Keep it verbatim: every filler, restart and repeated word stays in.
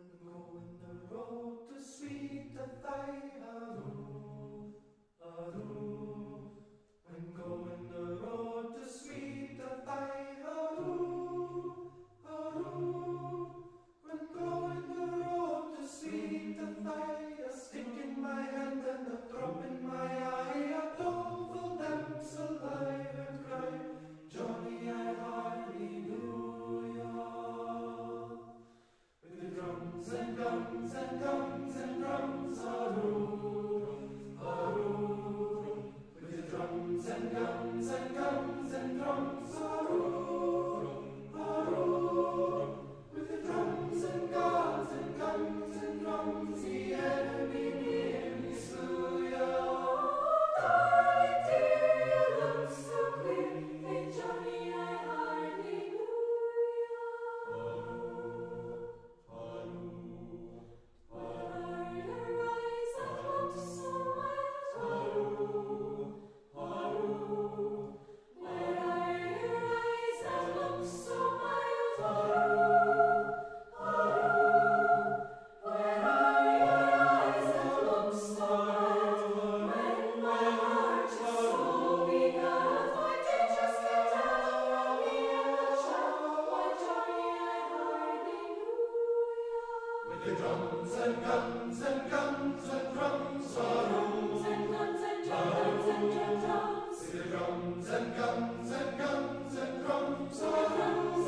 Going the road to sweet Athy-Aroo, Aroo. I'm going the road to sweet Athy-Aroo, Aroo. I'm going the road to sweet Athy, a stick in my hand and a drop in my eye, a doleful damsel I heard cry, Johnny, I hardly knew ya. With the drums and guns and guns and drums, aroo, aroo. With the drums and guns and guns and drums, aroo, aroo. With the drums and guns and guns and drums, the enemy nearly slew ya. Darling dear, you look so queer, hey Johnny, I hardly knew ya. What are your eyes that look so wild? What are your eyes that look so wild? Where are your eyes that look so wild? When my heart is so beguiled, why did you steal from me and the child? Why, Johnny, I hardly knew ya. With the drums and guns and guns and drums, aroo. Drums and guns and drums and drums. With the drums and guns and guns and drums, Drums